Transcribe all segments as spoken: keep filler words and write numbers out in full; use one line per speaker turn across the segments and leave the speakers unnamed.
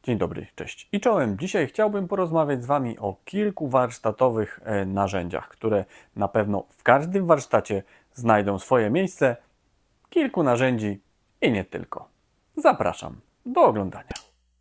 Dzień dobry, cześć i czołem. Dzisiaj chciałbym porozmawiać z Wami o kilku warsztatowych narzędziach, które na pewno w każdym warsztacie znajdą swoje miejsce. Kilku narzędzi i nie tylko. Zapraszam do oglądania.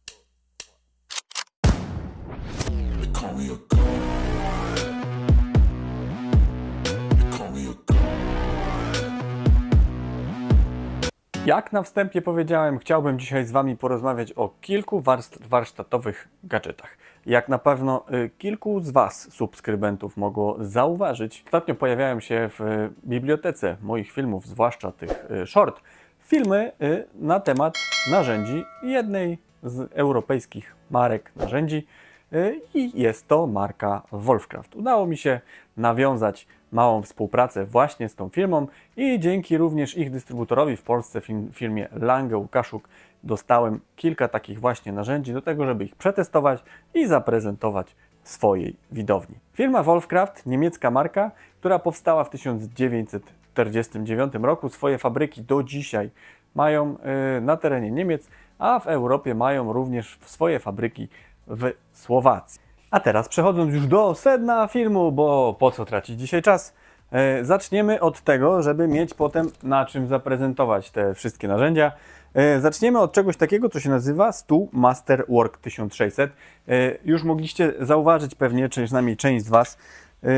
Jak na wstępie powiedziałem, chciałbym dzisiaj z Wami porozmawiać o kilku warsztatowych gadżetach. Jak na pewno y, kilku z Was, subskrybentów, mogło zauważyć, ostatnio pojawiają się w bibliotece moich filmów, zwłaszcza tych y, short, filmy y, na temat narzędzi jednej z europejskich marek narzędzi y, i jest to marka Wolfcraft. Udało mi się nawiązać małą współpracę właśnie z tą firmą i dzięki również ich dystrybutorowi w Polsce, firmie Lange Łukaszuk, dostałem kilka takich właśnie narzędzi do tego, żeby ich przetestować i zaprezentować swojej widowni. Firma Wolfcraft, niemiecka marka, która powstała w tysiąc dziewięćset czterdziestym dziewiątym roku. Swoje fabryki do dzisiaj mają na terenie Niemiec, a w Europie mają również swoje fabryki w Słowacji. A teraz przechodząc już do sedna filmu, bo po co tracić dzisiaj czas, e, zaczniemy od tego, żeby mieć potem na czym zaprezentować te wszystkie narzędzia. E, zaczniemy od czegoś takiego, co się nazywa stół Masterwork tysiąc sześćset. E, już mogliście zauważyć pewnie, czy przynajmniej część z Was, e,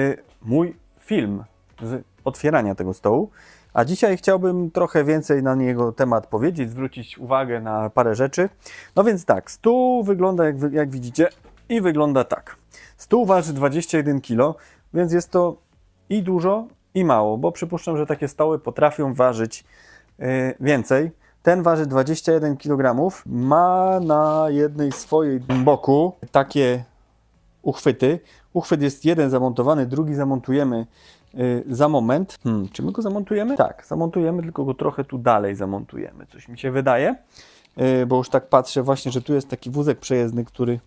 mój film z otwierania tego stołu. A dzisiaj chciałbym trochę więcej na niego temat powiedzieć, zwrócić uwagę na parę rzeczy. No więc tak, stół wygląda jak, jak widzicie i wygląda tak. Stół waży dwadzieścia jeden kilo, więc jest to i dużo, i mało, bo przypuszczam, że takie stoły potrafią ważyć yy, więcej. Ten waży dwadzieścia jeden kilogramów, ma na jednej swojej boku takie uchwyty. Uchwyt jest jeden zamontowany, drugi zamontujemy yy, za moment. Hmm, czy my go zamontujemy? Tak, zamontujemy, tylko go trochę tu dalej zamontujemy, coś mi się wydaje, yy, bo już tak patrzę właśnie, że tu jest taki wózek przejezdny, który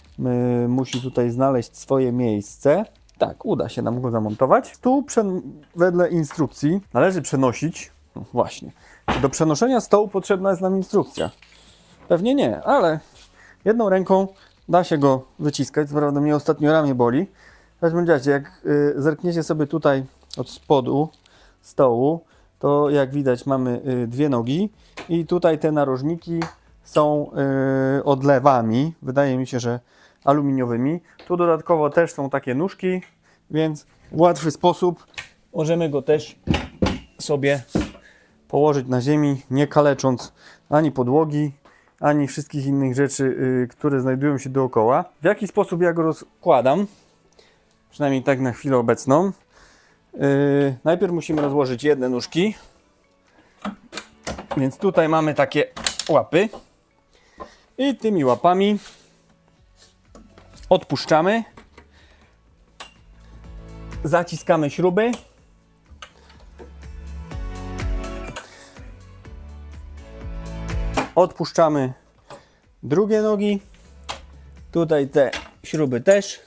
yy, musi tutaj znaleźć swoje miejsce. Tak, uda się nam go zamontować. Stół wedle instrukcji należy przenosić. No właśnie. Do przenoszenia stołu potrzebna jest nam instrukcja. Pewnie nie, ale jedną ręką da się go wyciskać. Co prawda mnie ostatnio ramię boli. W każdym razie, jak y, zerkniecie sobie tutaj od spodu stołu, to jak widać mamy y, dwie nogi i tutaj te narożniki są y, odlewami. Wydaje mi się, że aluminiowymi. Tu dodatkowo też są takie nóżki, więc w łatwy sposób możemy go też sobie położyć na ziemi, nie kalecząc ani podłogi, ani wszystkich innych rzeczy, yy, które znajdują się dookoła. W jaki sposób ja go rozkładam? Przynajmniej tak na chwilę obecną. Yy, najpierw musimy rozłożyć jedne nóżki. Więc tutaj mamy takie łapy. I tymi łapami odpuszczamy. Zaciskamy śruby. Odpuszczamy drugie nogi. Tutaj te śruby też.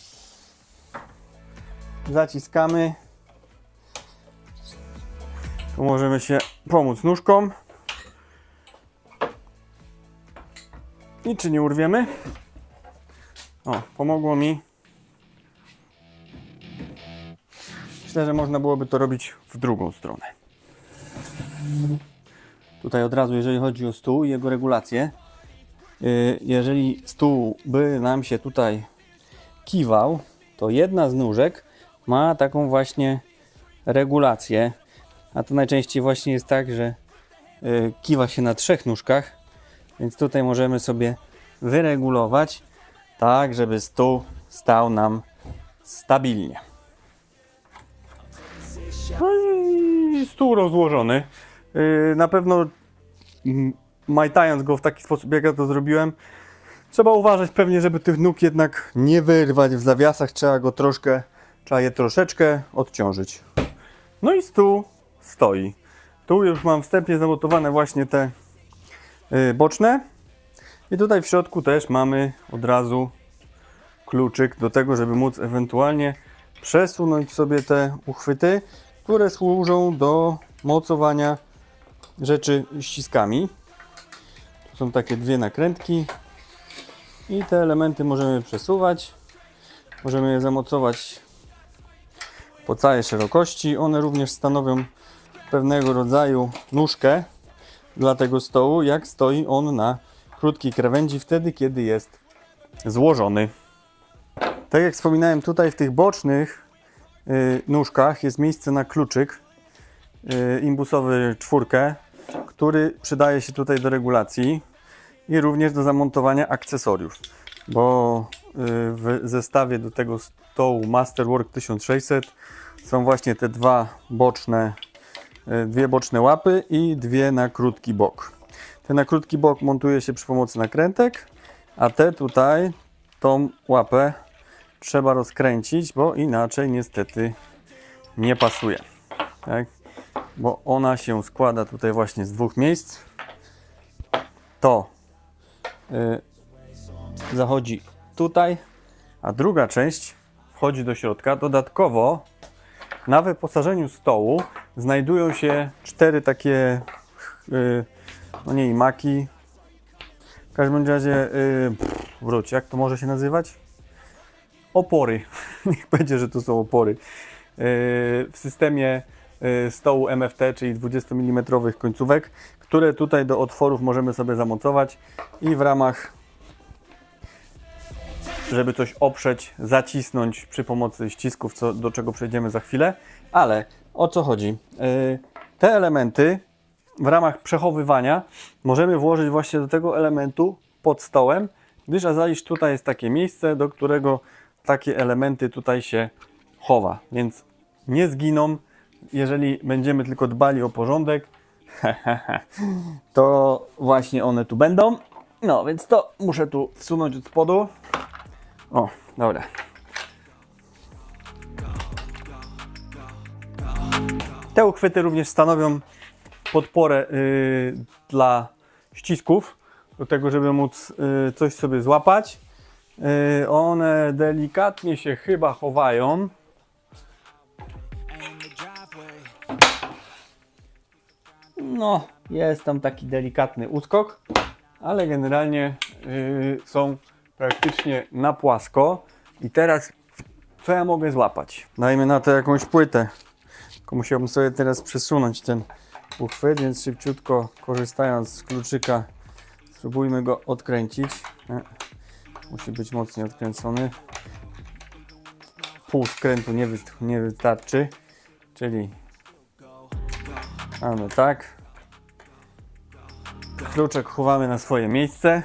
Zaciskamy. Tu możemy się pomóc nóżką. I czy nie urwiemy? O, pomogło mi. Myślę, że można byłoby to robić w drugą stronę. Tutaj od razu, jeżeli chodzi o stół i jego regulację, jeżeli stół by nam się tutaj kiwał, to jedna z nóżek ma taką właśnie regulację, a to najczęściej właśnie jest tak, że kiwa się na trzech nóżkach, więc tutaj możemy sobie wyregulować tak, żeby stół stał nam stabilnie. No i stół rozłożony. Na pewno majtając go w taki sposób, jak ja to zrobiłem, trzeba uważać pewnie, żeby tych nóg jednak nie wyrwać w zawiasach. Trzeba go troszkę, trzeba je troszeczkę odciążyć. No i stół stoi. Tu już mam wstępnie zamontowane właśnie te boczne. I tutaj w środku też mamy od razu kluczyk do tego, żeby móc ewentualnie przesunąć sobie te uchwyty, które służą do mocowania rzeczy ściskami. Tu są takie dwie nakrętki. I te elementy możemy przesuwać. Możemy je zamocować po całej szerokości. One również stanowią pewnego rodzaju nóżkę dla tego stołu, jak stoi on na krótkiej krawędzi, wtedy kiedy jest złożony. Tak jak wspominałem, tutaj w tych bocznych y, nóżkach jest miejsce na kluczyk y, imbusowy czwórkę, który przydaje się tutaj do regulacji i również do zamontowania akcesoriów, bo y, w zestawie do tego stołu Masterwork tysiąc sześćset są właśnie te dwa boczne, y, dwie boczne łapy i dwie na krótki bok. Te na krótki bok montuje się przy pomocy nakrętek, a te tutaj, tą łapę trzeba rozkręcić, bo inaczej niestety nie pasuje. Tak? Bo ona się składa tutaj właśnie z dwóch miejsc. To yy, zachodzi tutaj, a druga część wchodzi do środka. Dodatkowo na wyposażeniu stołu znajdują się cztery takie yy, no nie imaki. W każdym razie yy, pff, wróć, jak to może się nazywać? Opory. Niech będzie, że to są opory. Yy, w systemie yy, stołu M F T, czyli dwudziestomilimetrowych końcówek, które tutaj do otworów możemy sobie zamocować i w ramach, żeby coś oprzeć, zacisnąć przy pomocy ścisków, co, do czego przejdziemy za chwilę. Ale o co chodzi? Yy, te elementy w ramach przechowywania możemy włożyć właśnie do tego elementu pod stołem, gdyż azaliż tutaj jest takie miejsce, do którego takie elementy tutaj się chowa, więc nie zginą, jeżeli będziemy tylko dbali o porządek, to właśnie one tu będą. No, więc to muszę tu wsunąć od spodu. O, dobra. Te uchwyty również stanowią podporę yy, dla ścisków, do tego, żeby móc yy, coś sobie złapać. Yy, one delikatnie się chyba chowają. No, jest tam taki delikatny uskok, ale generalnie yy, są praktycznie na płasko. I teraz co ja mogę złapać? Dajmy na to jakąś płytę. Tylko musiałbym sobie teraz przesunąć ten uchwyt, więc szybciutko, korzystając z kluczyka, spróbujmy go odkręcić. Musi być mocniej odkręcony. Pół skrętu nie, wy, nie wystarczy, czyli mamy tak. Kluczek chowamy na swoje miejsce.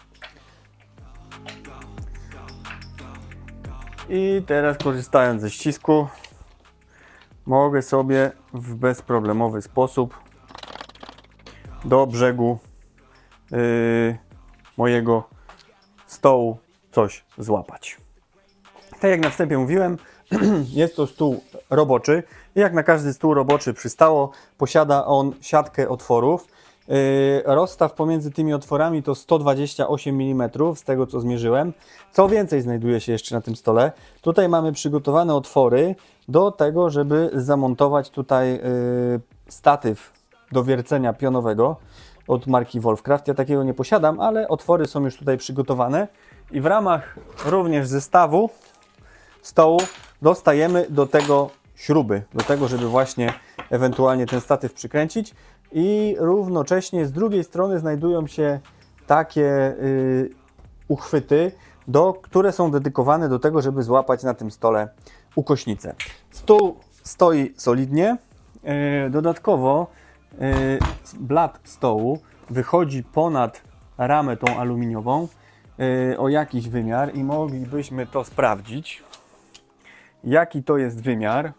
I teraz, korzystając ze ścisku, mogę sobie w bezproblemowy sposób do brzegu yy, mojego stołu coś złapać. Tak jak na wstępie mówiłem, jest to stół roboczy i jak na każdy stół roboczy przystało, posiada on siatkę otworów. Yy, rozstaw pomiędzy tymi otworami to sto dwadzieścia osiem milimetrów, z tego co zmierzyłem. Co więcej znajduje się jeszcze na tym stole? Tutaj mamy przygotowane otwory do tego, żeby zamontować tutaj yy, statyw do wiercenia pionowego od marki Wolfcraft. Ja takiego nie posiadam, ale otwory są już tutaj przygotowane i w ramach również zestawu stołu dostajemy do tego śruby, do tego, żeby właśnie ewentualnie ten statyw przykręcić. I równocześnie z drugiej strony znajdują się takie yy, uchwyty, do, które są dedykowane do tego, żeby złapać na tym stole ukośnicę. Stół stoi solidnie. Yy, dodatkowo yy, blat stołu wychodzi ponad ramę tą aluminiową yy, o jakiś wymiar i moglibyśmy to sprawdzić. Jaki to jest wymiar?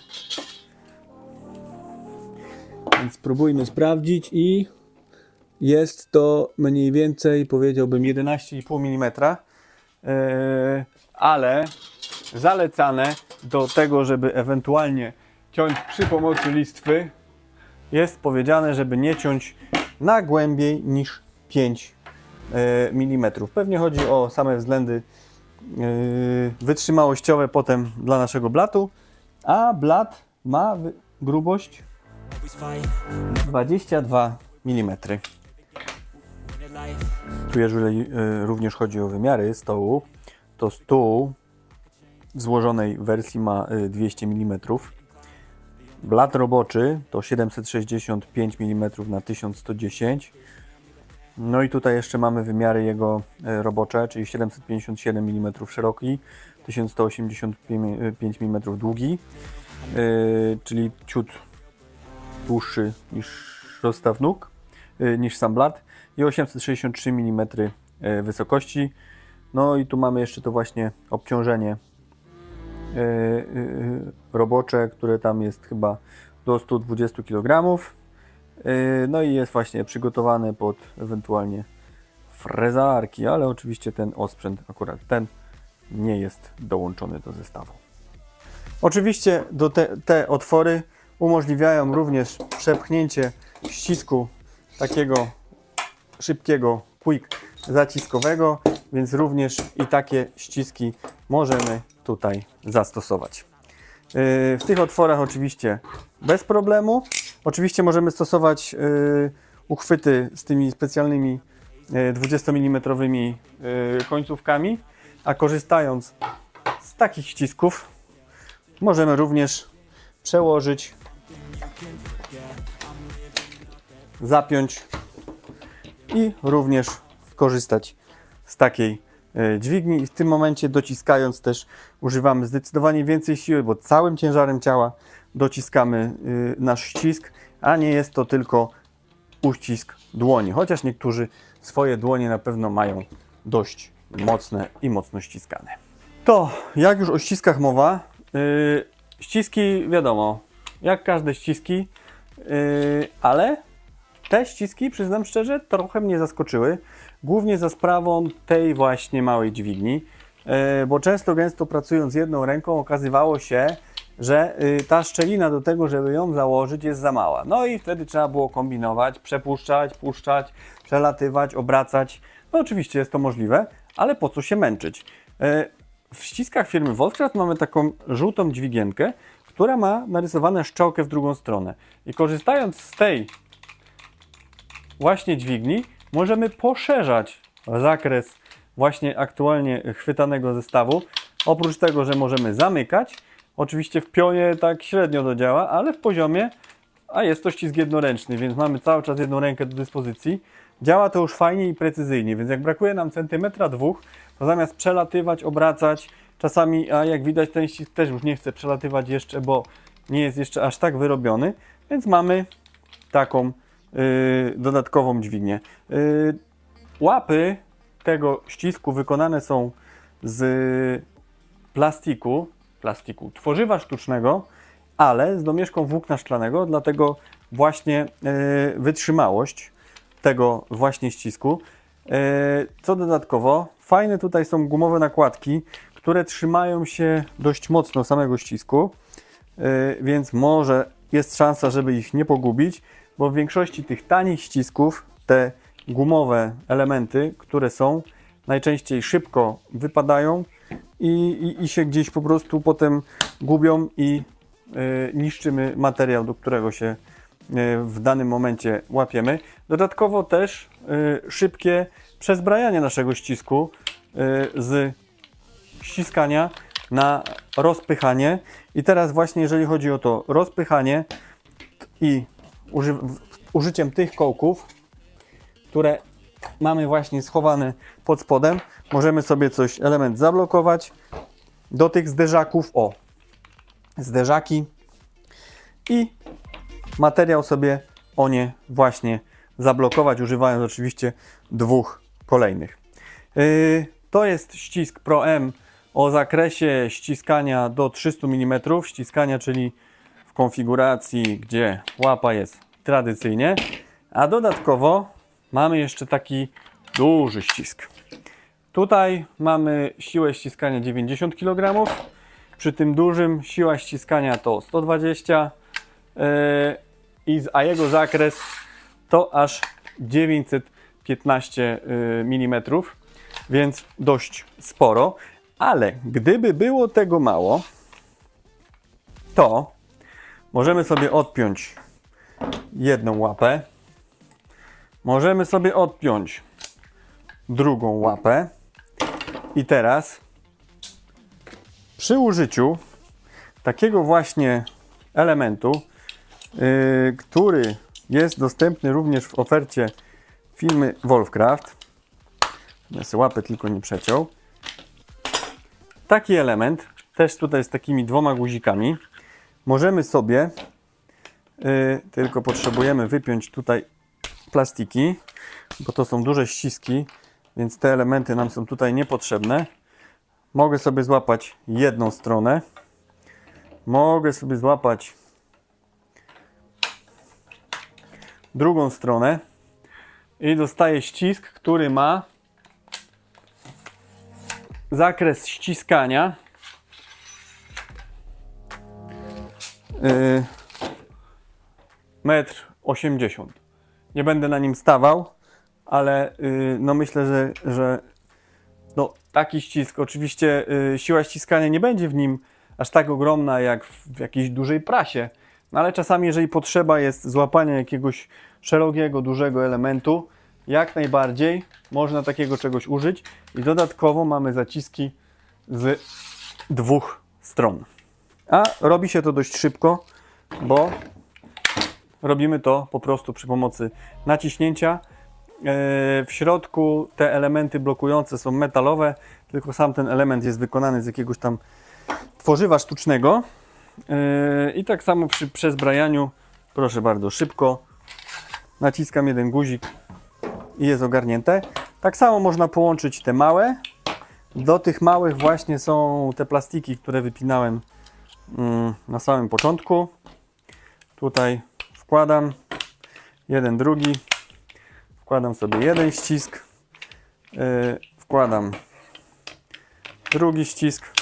Więc spróbujmy sprawdzić i jest to mniej więcej, powiedziałbym, jedenaście i pół milimetra, yy, ale zalecane do tego, żeby ewentualnie ciąć przy pomocy listwy, jest powiedziane, żeby nie ciąć na głębiej niż pięć milimetrów. Pewnie chodzi o same względy yy, wytrzymałościowe potem dla naszego blatu, a blat ma grubość dwadzieścia dwa milimetry. Tu jeżeli również chodzi o wymiary stołu, to stół w złożonej wersji ma dwieście milimetrów. Blat roboczy to siedemset sześćdziesiąt pięć milimetrów na tysiąc sto dziesięć. No i tutaj jeszcze mamy wymiary jego robocze, czyli siedemset pięćdziesiąt siedem milimetrów szeroki, tysiąc sto osiemdziesiąt pięć milimetrów długi, yy, czyli ciut dłuższy niż rozstaw nóg, yy, niż sam blat, i osiemset sześćdziesiąt trzy milimetry wysokości. No i tu mamy jeszcze to właśnie obciążenie yy, yy, robocze, które tam jest chyba do stu dwudziestu kilogramów. No i jest właśnie przygotowane pod ewentualnie frezarki, ale oczywiście ten osprzęt, akurat ten, nie jest dołączony do zestawu. Oczywiście do te, te otwory umożliwiają również przepchnięcie ścisku takiego szybkiego quick zaciskowego, więc również i takie ściski możemy tutaj zastosować. W tych otworach oczywiście bez problemu. Oczywiście możemy stosować y, uchwyty z tymi specjalnymi y, dwudziestomilimetrowymi y, końcówkami, a korzystając z takich ścisków możemy również przełożyć, zapiąć i również skorzystać z takiej y, dźwigni. I w tym momencie, dociskając, też używamy zdecydowanie więcej siły, bo całym ciężarem ciała dociskamy y, nasz ścisk, a nie jest to tylko uścisk dłoni, chociaż niektórzy swoje dłonie na pewno mają dość mocne i mocno ściskane. To jak już o ściskach mowa, yy, ściski wiadomo, jak każde ściski, yy, ale te ściski, przyznam szczerze, trochę mnie zaskoczyły, głównie za sprawą tej właśnie małej dźwigni, yy, bo często gęsto pracując jedną ręką okazywało się, że y, ta szczelina do tego, żeby ją założyć, jest za mała. No i wtedy trzeba było kombinować, przepuszczać, puszczać, przelatywać, obracać. No oczywiście jest to możliwe, ale po co się męczyć? Y, w ściskach firmy Voltcraft mamy taką żółtą dźwigienkę, która ma narysowane szczałkę w drugą stronę. I korzystając z tej właśnie dźwigni, możemy poszerzać zakres właśnie aktualnie chwytanego zestawu. Oprócz tego, że możemy zamykać, oczywiście w pionie tak średnio to działa, ale w poziomie, a jest to ścisk jednoręczny, więc mamy cały czas jedną rękę do dyspozycji. Działa to już fajnie i precyzyjnie, więc jak brakuje nam centymetra dwóch, to zamiast przelatywać, obracać, czasami, a jak widać, ten ścisk też już nie chce przelatywać jeszcze, bo nie jest jeszcze aż tak wyrobiony, więc mamy taką yy, dodatkową dźwignię. Yy, łapy tego ścisku wykonane są z plastiku, plastiku, tworzywa sztucznego, ale z domieszką włókna szklanego, dlatego właśnie yy, wytrzymałość tego właśnie ścisku. Yy, co dodatkowo, fajne tutaj są gumowe nakładki, które trzymają się dość mocno samego ścisku, yy, więc może jest szansa, żeby ich nie pogubić, bo w większości tych tanich ścisków te gumowe elementy, które są, najczęściej szybko wypadają i, i, i się gdzieś po prostu potem gubią i y, niszczymy materiał, do którego się y, w danym momencie łapiemy. Dodatkowo też y, szybkie przezbrajanie naszego ścisku y, z ściskania na rozpychanie. I teraz właśnie jeżeli chodzi o to rozpychanie i uży użyciem tych kołków, które mamy właśnie schowane pod spodem, możemy sobie coś, element zablokować do tych zderzaków, o, zderzaki, i materiał sobie o nie właśnie zablokować, używając oczywiście dwóch kolejnych. Yy, to jest ścisk Pro M o zakresie ściskania do trzystu milimetrów, ściskania, czyli w konfiguracji, gdzie łapa jest tradycyjnie, a dodatkowo mamy jeszcze taki duży ścisk. Tutaj mamy siłę ściskania dziewięćdziesiąt kilogramów, przy tym dużym siła ściskania to sto dwadzieścia, yy, a jego zakres to aż dziewięćset piętnaście milimetrów, więc dość sporo. Ale gdyby było tego mało, to możemy sobie odpiąć jedną łapę, możemy sobie odpiąć drugą łapę. I teraz przy użyciu takiego właśnie elementu, yy, który jest dostępny również w ofercie firmy Wolfcraft. Ja sobie łapę tylko nie przeciął. Taki element, też tutaj z takimi dwoma guzikami, możemy sobie, yy, tylko potrzebujemy wypiąć tutaj plastiki, bo to są duże ściski, więc te elementy nam są tutaj niepotrzebne. Mogę sobie złapać jedną stronę, mogę sobie złapać drugą stronę i dostaję ścisk, który ma zakres ściskania yy, metr osiemdziesiąt. Nie będę na nim stawał, ale yy, no myślę, że, że no, taki ścisk, oczywiście yy, siła ściskania nie będzie w nim aż tak ogromna jak w, w jakiejś dużej prasie, no ale czasami jeżeli potrzeba jest złapania jakiegoś szerokiego, dużego elementu, jak najbardziej można takiego czegoś użyć i dodatkowo mamy zaciski z dwóch stron. A robi się to dość szybko, bo robimy to po prostu przy pomocy naciśnięcia. W środku te elementy blokujące są metalowe, tylko sam ten element jest wykonany z jakiegoś tam tworzywa sztucznego. I tak samo przy przezbrajaniu, proszę bardzo, szybko naciskam jeden guzik i jest ogarnięte. Tak samo można połączyć te małe. Do tych małych właśnie są te plastiki, które wypinałem na samym początku. Tutaj wkładam jeden, drugi. Wkładam sobie jeden ścisk. Wkładam drugi ścisk.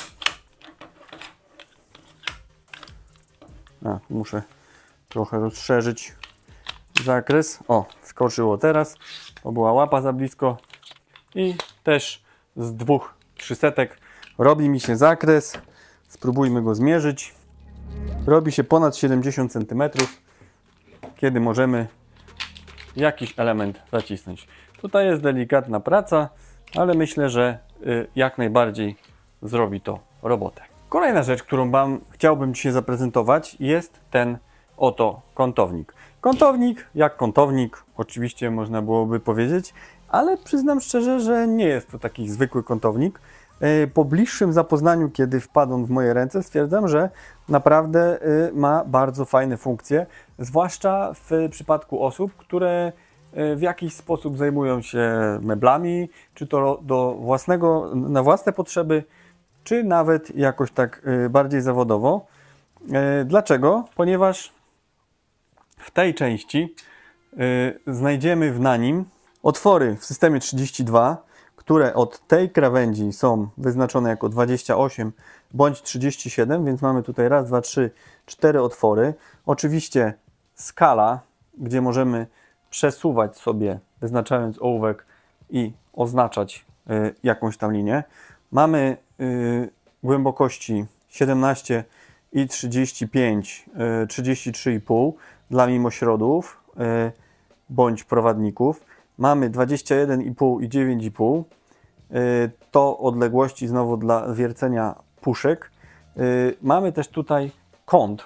A, muszę trochę rozszerzyć zakres. O, skoczyło teraz. To była łapa za blisko. I też z dwóch trzysetek robi mi się zakres. Spróbujmy go zmierzyć. Robi się ponad siedemdziesiąt centymetrów, kiedy możemy jakiś element zacisnąć. Tutaj jest delikatna praca, ale myślę, że jak najbardziej zrobi to robotę. Kolejna rzecz, którą wam chciałbym dzisiaj zaprezentować, jest ten oto kątownik. Kątownik jak kątownik, oczywiście można byłoby powiedzieć, ale przyznam szczerze, że nie jest to taki zwykły kątownik. Po bliższym zapoznaniu, kiedy wpadł on w moje ręce, stwierdzam, że naprawdę ma bardzo fajne funkcje, zwłaszcza w przypadku osób, które w jakiś sposób zajmują się meblami, czy to do własnego, na własne potrzeby, czy nawet jakoś tak bardziej zawodowo. Dlaczego? Ponieważ w tej części znajdziemy na nim otwory w systemie trzydzieści dwa, które od tej krawędzi są wyznaczone jako dwadzieścia osiem bądź trzydzieści siedem, więc mamy tutaj raz, dwa, trzy, cztery otwory. Oczywiście skala, gdzie możemy przesuwać sobie, wyznaczając ołówek i oznaczać y, jakąś tam linię. Mamy y, głębokości siedemnaście i trzydzieści pięć, y, trzydzieści trzy i pół dla mimośrodów y, bądź prowadników. Mamy dwadzieścia jeden i pół i dziewięć i pół. To odległości znowu dla wiercenia puszek. Mamy też tutaj kąt.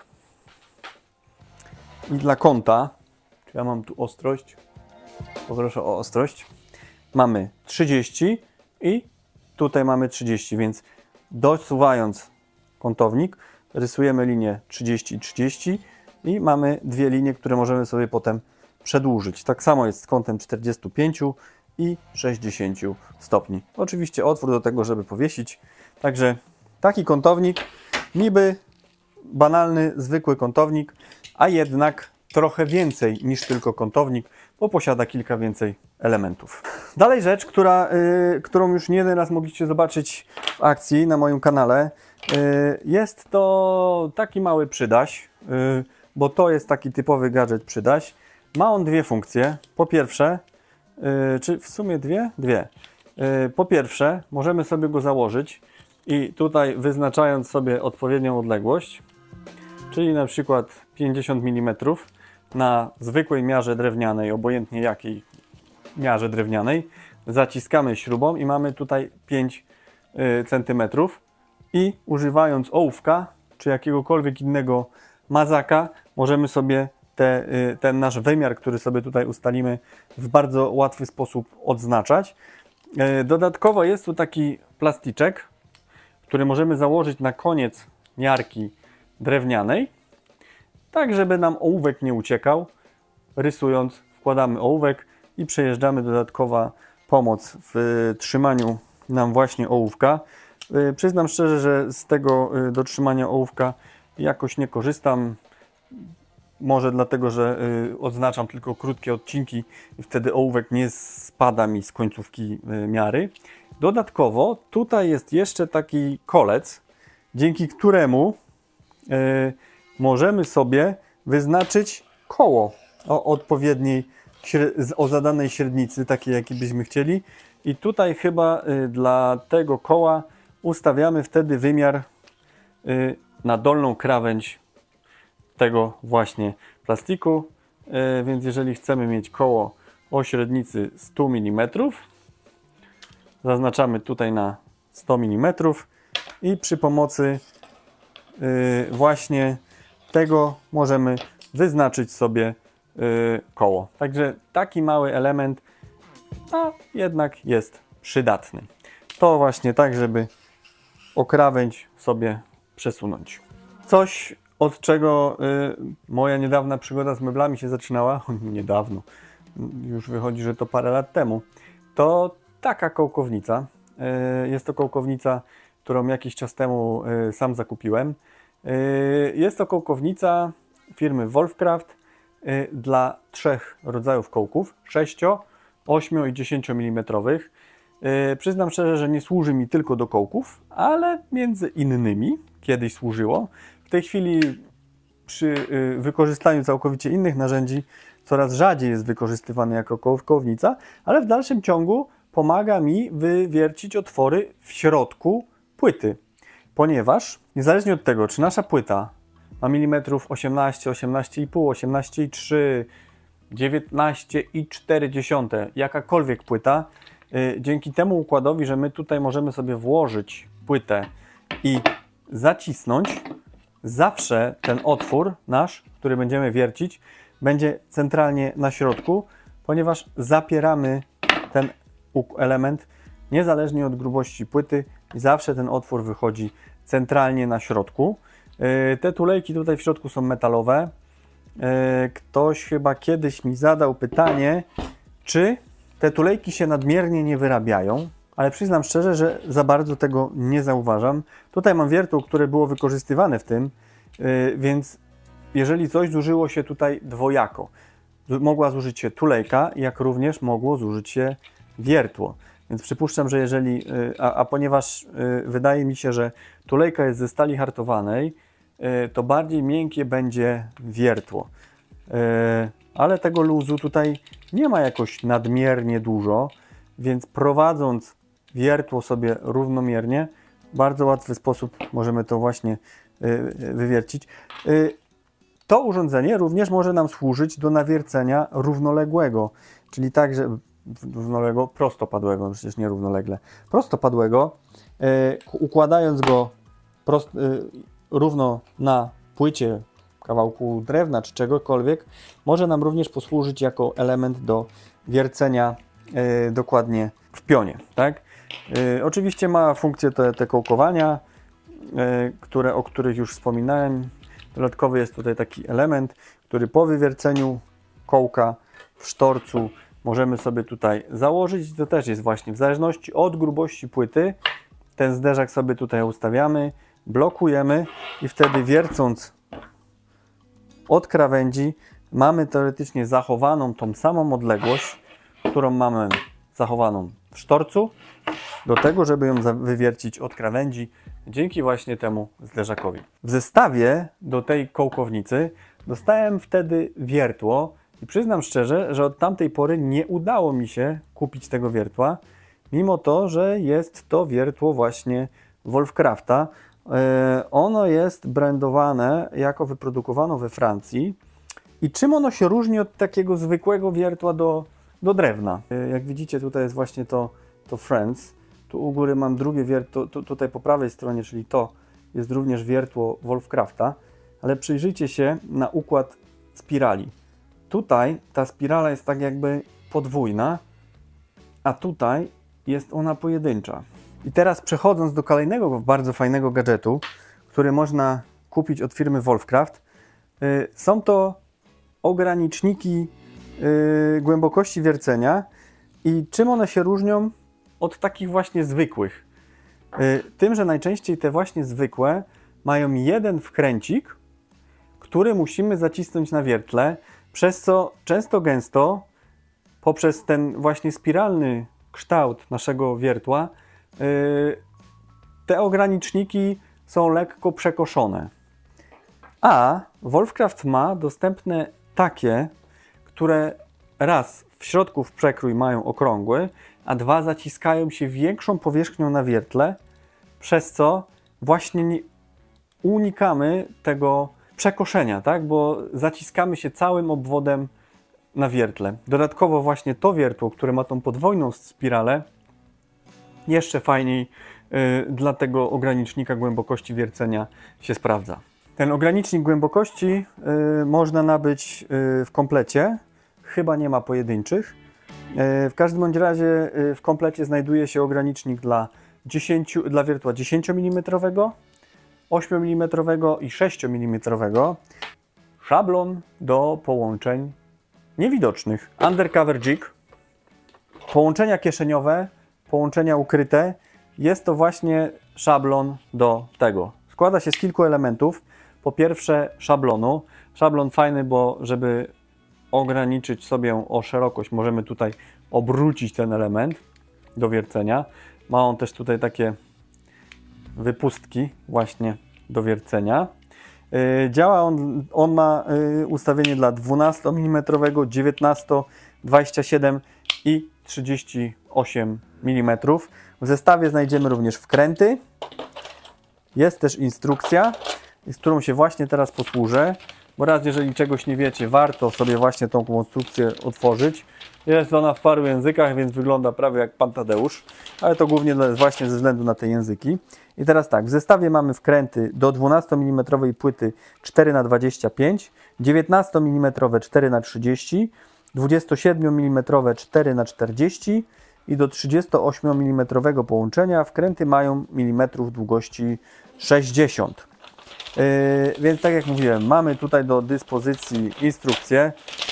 I dla kąta, czy ja mam tu ostrość? Poproszę o ostrość. Mamy trzydzieści i tutaj mamy trzydzieści, więc dosuwając kątownik, rysujemy linię trzydzieści i trzydzieści i mamy dwie linie, które możemy sobie potem przedłużyć. Tak samo jest z kątem czterdziestu pięciu i sześćdziesięciu stopni. Oczywiście otwór do tego, żeby powiesić. Także taki kątownik, niby banalny, zwykły kątownik, a jednak trochę więcej niż tylko kątownik, bo posiada kilka więcej elementów. Dalej rzecz, która, y, którą już nie jeden raz mogliście zobaczyć w akcji na moim kanale. Y, jest to taki mały przydaś, y, bo to jest taki typowy gadżet przydaś. Ma on dwie funkcje. Po pierwsze, yy, czy w sumie dwie? Dwie. Yy, po pierwsze, możemy sobie go założyć i tutaj wyznaczając sobie odpowiednią odległość, czyli na przykład pięćdziesiąt milimetrów na zwykłej miarze drewnianej, obojętnie jakiej miarze drewnianej, zaciskamy śrubą i mamy tutaj pięć centymetrów i używając ołówka czy jakiegokolwiek innego mazaka możemy sobie te, ten nasz wymiar, który sobie tutaj ustalimy, w bardzo łatwy sposób odznaczać. Dodatkowo jest tu taki plasticzek, który możemy założyć na koniec miarki drewnianej, tak żeby nam ołówek nie uciekał. Rysując, wkładamy ołówek i przejeżdżamy. Dodatkowa pomoc w trzymaniu nam właśnie ołówka. Przyznam szczerze, że z tego do trzymania ołówka jakoś nie korzystam. Może dlatego, że odznaczam tylko krótkie odcinki i wtedy ołówek nie spada mi z końcówki miary. Dodatkowo tutaj jest jeszcze taki kolec, dzięki któremu możemy sobie wyznaczyć koło o odpowiedniej, o zadanej średnicy, takiej jakiej byśmy chcieli. I tutaj chyba dla tego koła ustawiamy wtedy wymiar na dolną krawędź tego właśnie plastiku. Więc jeżeli chcemy mieć koło o średnicy sto milimetrów, zaznaczamy tutaj na sto milimetrów i przy pomocy właśnie tego możemy wyznaczyć sobie koło. Także taki mały element, a jednak jest przydatny. To właśnie tak, żeby o krawędź sobie przesunąć. Coś, od czego moja niedawna przygoda z meblami się zaczynała, niedawno, już wychodzi, że to parę lat temu, to taka kołkownica. Jest to kołkownica, którą jakiś czas temu sam zakupiłem. Jest to kołkownica firmy Wolfcraft dla trzech rodzajów kołków, sześć, osiem i dziesięć milimetrów. Przyznam szczerze, że nie służy mi tylko do kołków, ale między innymi kiedyś służyło. W tej chwili przy wykorzystaniu całkowicie innych narzędzi coraz rzadziej jest wykorzystywany jako kołkownica, ale w dalszym ciągu pomaga mi wywiercić otwory w środku płyty, ponieważ niezależnie od tego, czy nasza płyta ma milimetrów osiemnaście, osiemnaście i pół, osiemnaście i trzy, dziewiętnaście i cztery dziesiąte, jakakolwiek płyta, yy, dzięki temu układowi, że my tutaj możemy sobie włożyć płytę i zacisnąć, zawsze ten otwór nasz, który będziemy wiercić, będzie centralnie na środku, ponieważ zapieramy ten element niezależnie od grubości płyty i zawsze ten otwór wychodzi centralnie na środku. Te tulejki tutaj w środku są metalowe. Ktoś chyba kiedyś mi zadał pytanie, czy te tulejki się nadmiernie nie wyrabiają, ale przyznam szczerze, że za bardzo tego nie zauważam. Tutaj mam wiertło, które było wykorzystywane w tym, więc jeżeli coś zużyło się tutaj dwojako, mogła zużyć się tulejka, jak również mogło zużyć się wiertło. Więc przypuszczam, że jeżeli, a, a ponieważ wydaje mi się, że tulejka jest ze stali hartowanej, to bardziej miękkie będzie wiertło. Ale tego luzu tutaj nie ma jakoś nadmiernie dużo, więc prowadząc wiertło sobie równomiernie, w bardzo łatwy sposób możemy to właśnie wywiercić. To urządzenie również może nam służyć do nawiercenia równoległego, czyli tak, że równoległego, prostopadłego, przecież nie równolegle, prostopadłego, układając go prost, równo na płycie, kawałku drewna czy czegokolwiek, może nam również posłużyć jako element do wiercenia y, dokładnie w pionie. Tak? Y, oczywiście ma funkcję te, te kołkowania, y, które, o których już wspominałem. Dodatkowy jest tutaj taki element, który po wywierceniu kołka w sztorcu możemy sobie tutaj założyć. To też jest właśnie w zależności od grubości płyty. Ten zderzak sobie tutaj ustawiamy, blokujemy i wtedy wiercąc od krawędzi mamy teoretycznie zachowaną tą samą odległość, którą mamy zachowaną w sztorcu, do tego, żeby ją wywiercić od krawędzi dzięki właśnie temu zderzakowi. W zestawie do tej kołkownicy dostałem wtedy wiertło i przyznam szczerze, że od tamtej pory nie udało mi się kupić tego wiertła, mimo to, że jest to wiertło właśnie Wolfcrafta. Ono jest brandowane jako wyprodukowane we Francji. I czym ono się różni od takiego zwykłego wiertła do, do drewna. Jak widzicie, tutaj jest właśnie to, to Friends. Tu u góry mam drugie wiertło, tu, tutaj po prawej stronie, czyli to jest również wiertło Wolfcrafta, ale przyjrzyjcie się na układ spirali. Tutaj ta spirala jest tak jakby podwójna, a tutaj jest ona pojedyncza. I teraz przechodząc do kolejnego bardzo fajnego gadżetu, który można kupić od firmy Wolfcraft, yy, są to ograniczniki yy, głębokości wiercenia. I czym one się różnią od takich właśnie zwykłych? Yy, tym, że najczęściej te właśnie zwykłe mają jeden wkręcik, który musimy zacisnąć na wiertle, przez co często gęsto poprzez ten właśnie spiralny kształt naszego wiertła yy, te ograniczniki są lekko przekoszone. A Wolfcraft ma dostępne takie, które raz w środku w przekrój mają okrągły, a dwa zaciskają się większą powierzchnią na wiertle, przez co właśnie nie unikamy tego przekoszenia, tak? Bo zaciskamy się całym obwodem na wiertle. Dodatkowo właśnie to wiertło, które ma tą podwójną spiralę, jeszcze fajniej yy, dla tego ogranicznika głębokości wiercenia się sprawdza. Ten ogranicznik głębokości yy, można nabyć yy, w komplecie, chyba nie ma pojedynczych. Yy, w każdym bądź razie yy, w komplecie znajduje się ogranicznik dla, dziesięć, dla wiertła dziesięciomilimetrowego, ośmiomilimetrowego i sześciomilimetrowego. Szablon do połączeń niewidocznych. Undercover jig, połączenia kieszeniowe, połączenia ukryte. Jest to właśnie szablon do tego. Składa się z kilku elementów. Po pierwsze szablonu. Szablon fajny, bo żeby ograniczyć sobie o szerokość, możemy tutaj obrócić ten element do wiercenia. Ma on też tutaj takie wypustki właśnie do wiercenia. Yy, działa on, on ma yy, ustawienie dla dwunastomilimetrowego, dziewiętnasto, dwadzieścia siedem i trzydzieści osiem milimetrów. W zestawie znajdziemy również wkręty. Jest też instrukcja, z którą się właśnie teraz posłużę, bo raz, jeżeli czegoś nie wiecie, warto sobie właśnie tą konstrukcję otworzyć. Jest ona w paru językach, więc wygląda prawie jak Pan Tadeusz, ale to głównie właśnie ze względu na te języki. I teraz tak, w zestawie mamy wkręty do dwunastomilimetrowej płyty cztery na dwadzieścia pięć, dziewiętnastomilimetrowe cztery na trzydzieści, dwudziestosiedmiomilimetrowe cztery na czterdzieści i do trzydziestoośmiomilimetrowego połączenia wkręty mają milimetrów długości sześćdziesiąt. Yy, więc tak jak mówiłem, mamy tutaj do dyspozycji instrukcję.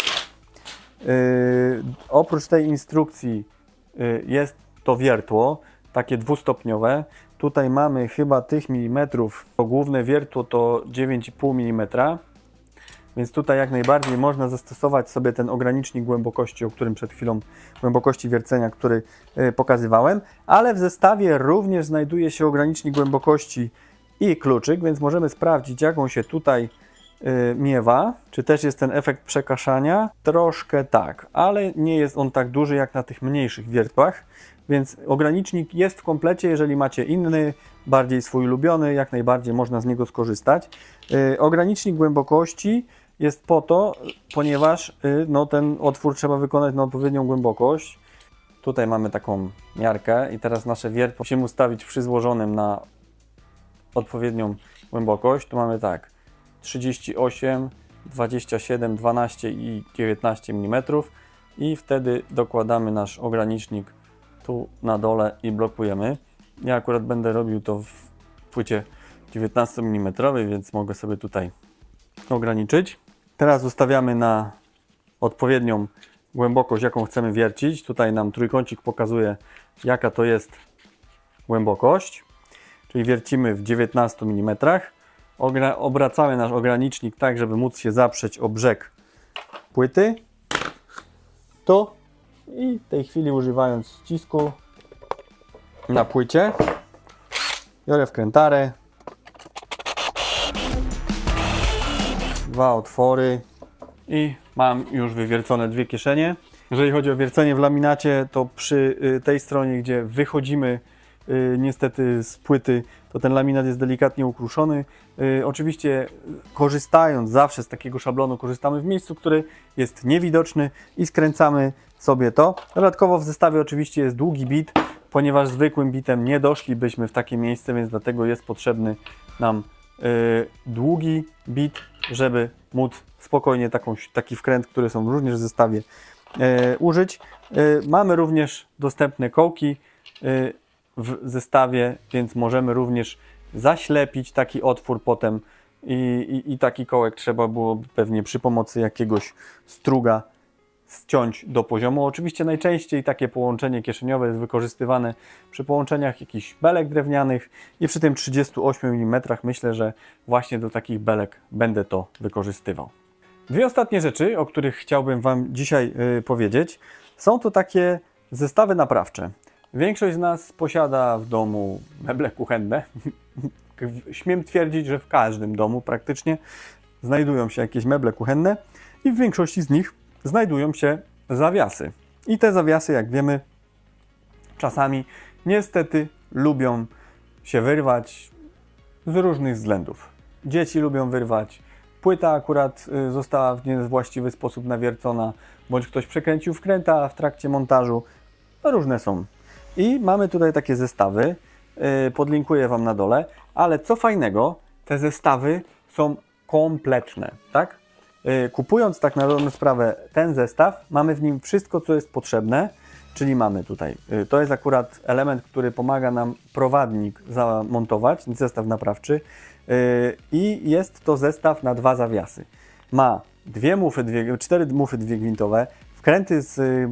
Yy, oprócz tej instrukcji yy, jest to wiertło, takie dwustopniowe. Tutaj mamy chyba tych milimetrów, to główne wiertło to dziewięć i pół milimetra, więc tutaj jak najbardziej można zastosować sobie ten ogranicznik głębokości, o którym przed chwilą, głębokości wiercenia, który yy, pokazywałem, ale w zestawie również znajduje się ogranicznik głębokości i kluczyk, więc możemy sprawdzić, jaką się tutaj y, miewa. Czy też jest ten efekt przekaszania? Troszkę tak, ale nie jest on tak duży jak na tych mniejszych wiertłach, więc ogranicznik jest w komplecie. Jeżeli macie inny, bardziej swój ulubiony, jak najbardziej można z niego skorzystać. Y, ogranicznik głębokości jest po to, ponieważ y, no, ten otwór trzeba wykonać na odpowiednią głębokość. Tutaj mamy taką miarkę i teraz nasze wiertło musimy ustawić przy złożonym na odpowiednią głębokość. Tu mamy tak trzydzieści osiem, dwadzieścia siedem, dwanaście i dziewiętnaście milimetrów i wtedy dokładamy nasz ogranicznik tu na dole i blokujemy. Ja akurat będę robił to w płycie dziewiętnastomilimetrowej, więc mogę sobie tutaj ograniczyć. Teraz ustawiamy na odpowiednią głębokość, jaką chcemy wiercić. Tutaj nam trójkącik pokazuje, jaka to jest głębokość. Czyli wiercimy w dziewiętnastu milimetrach. Obracamy nasz ogranicznik tak, żeby móc się zaprzeć o brzeg płyty. Tu i w tej chwili, używając ścisku na płycie, biorę wkrętarę, dwa otwory i mam już wywiercone dwie kieszenie. Jeżeli chodzi o wiercenie w laminacie, to przy tej stronie, gdzie wychodzimy Yy, niestety z płyty, to ten laminat jest delikatnie ukruszony. Yy, oczywiście korzystając zawsze z takiego szablonu, korzystamy w miejscu, który jest niewidoczny i skręcamy sobie to. Dodatkowo w zestawie oczywiście jest długi bit, ponieważ zwykłym bitem nie doszlibyśmy w takie miejsce, więc dlatego jest potrzebny nam yy, długi bit, żeby móc spokojnie taką, taki wkręt, który są również w zestawie, yy, użyć. Yy, mamy również dostępne kołki yy, w zestawie, więc możemy również zaślepić taki otwór potem i, i, i taki kołek trzeba było pewnie przy pomocy jakiegoś struga ściąć do poziomu. Oczywiście najczęściej takie połączenie kieszeniowe jest wykorzystywane przy połączeniach jakichś belek drewnianych i przy tym trzydziestu ośmiu milimetrach myślę, że właśnie do takich belek będę to wykorzystywał. Dwie ostatnie rzeczy, o których chciałbym Wam dzisiaj yy, powiedzieć, są to takie zestawy naprawcze. Większość z nas posiada w domu meble kuchenne. Śmiem twierdzić, że w każdym domu praktycznie znajdują się jakieś meble kuchenne i w większości z nich znajdują się zawiasy. I te zawiasy, jak wiemy, czasami niestety lubią się wyrwać z różnych względów. Dzieci lubią wyrwać, płyta akurat została w niewłaściwy sposób nawiercona, bądź ktoś przekręcił wkręta w trakcie montażu. No, różne są. I mamy tutaj takie zestawy, yy, podlinkuję Wam na dole, ale co fajnego, te zestawy są kompletne, tak? Yy, kupując tak na dobrą sprawę ten zestaw, mamy w nim wszystko, co jest potrzebne, czyli mamy tutaj, yy, to jest akurat element, który pomaga nam prowadnik zamontować, zestaw naprawczy, yy, i jest to zestaw na dwa zawiasy. Ma dwie mufy, dwie, cztery mufy dwie gwintowe, wkręty z yy,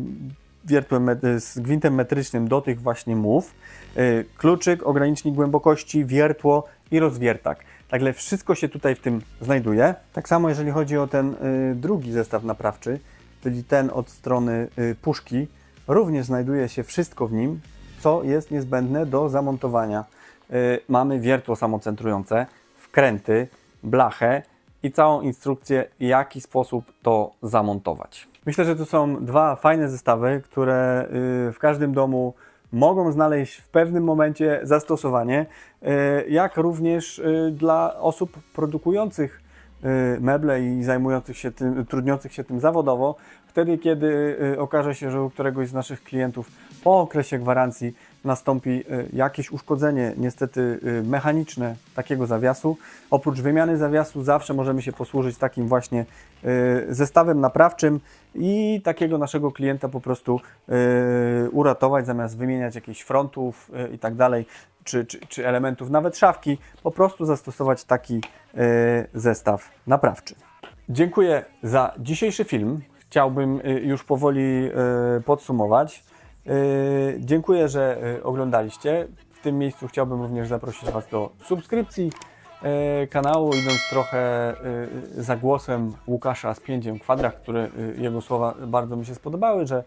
z gwintem metrycznym do tych właśnie mów, yy, kluczyk, ogranicznik głębokości, wiertło i rozwiertak. Także wszystko się tutaj w tym znajduje. Tak samo jeżeli chodzi o ten yy, drugi zestaw naprawczy, czyli ten od strony yy, puszki, również znajduje się wszystko w nim, co jest niezbędne do zamontowania. Yy, mamy wiertło samocentrujące, wkręty, blachę i całą instrukcję, w jaki sposób to zamontować. Myślę, że to są dwa fajne zestawy, które w każdym domu mogą znaleźć w pewnym momencie zastosowanie, jak również dla osób produkujących meble i zajmujących się tym, trudniących się tym zawodowo, wtedy kiedy okaże się, że u któregoś z naszych klientów po okresie gwarancji nastąpi jakieś uszkodzenie, niestety mechaniczne takiego zawiasu. Oprócz wymiany zawiasu zawsze możemy się posłużyć takim właśnie zestawem naprawczym i takiego naszego klienta po prostu uratować, zamiast wymieniać jakichś frontów i tak dalej, czy, czy, czy elementów nawet szafki, po prostu zastosować taki zestaw naprawczy. Dziękuję za dzisiejszy film. Chciałbym już powoli podsumować. Dziękuję, że oglądaliście. W tym miejscu chciałbym również zaprosić Was do subskrypcji kanału, idąc trochę za głosem Łukasza z pięciem kwadrat, które jego słowa bardzo mi się spodobały, że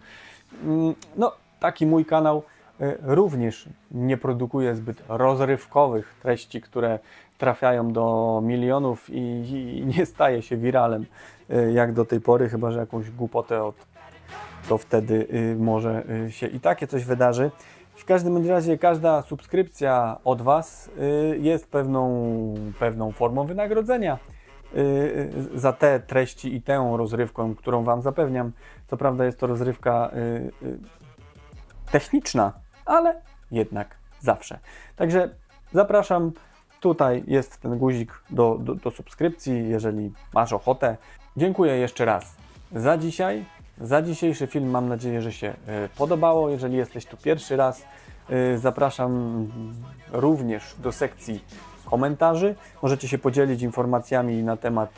no, taki mój kanał również nie produkuje zbyt rozrywkowych treści, które trafiają do milionów i, i nie staje się wiralem jak do tej pory, chyba że jakąś głupotę od to wtedy y, może y, się i takie coś wydarzy. W każdym razie każda subskrypcja od Was y, jest pewną, pewną formą wynagrodzenia y, y, za te treści i tę rozrywkę, którą Wam zapewniam. Co prawda jest to rozrywka y, y, techniczna, ale jednak zawsze. Także zapraszam. Tutaj jest ten guzik do, do, do subskrypcji, jeżeli masz ochotę. Dziękuję jeszcze raz za dzisiaj. Za dzisiejszy film mam nadzieję, że się podobało. Jeżeli jesteś tu pierwszy raz, zapraszam również do sekcji komentarzy. Możecie się podzielić informacjami na temat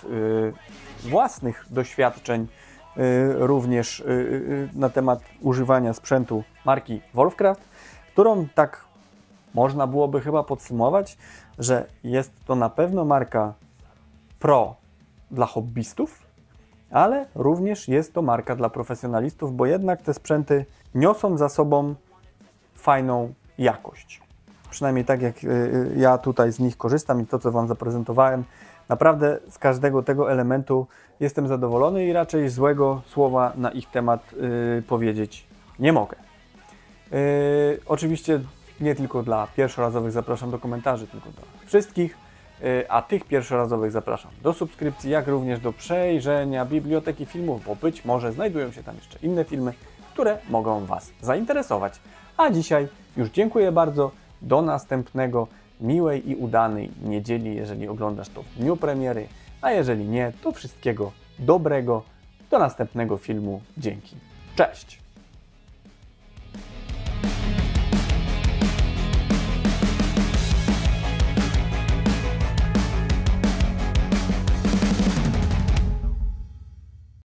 własnych doświadczeń, również na temat używania sprzętu marki Wolfcraft, którą tak można byłoby chyba podsumować, że jest to na pewno marka pro dla hobbystów, ale również jest to marka dla profesjonalistów, bo jednak te sprzęty niosą za sobą fajną jakość. Przynajmniej tak jak ja tutaj z nich korzystam i to, co Wam zaprezentowałem, naprawdę z każdego tego elementu jestem zadowolony i raczej złego słowa na ich temat yy, powiedzieć nie mogę. Yy, oczywiście nie tylko dla pierwszorazowych zapraszam do komentarzy, tylko dla wszystkich. A tych pierwszorazowych zapraszam do subskrypcji, jak również do przejrzenia biblioteki filmów, bo być może znajdują się tam jeszcze inne filmy, które mogą Was zainteresować. A dzisiaj już dziękuję bardzo. Do następnego. Miłej i udanej niedzieli, jeżeli oglądasz to w dniu premiery, a jeżeli nie, to wszystkiego dobrego. Do następnego filmu. Dzięki. Cześć!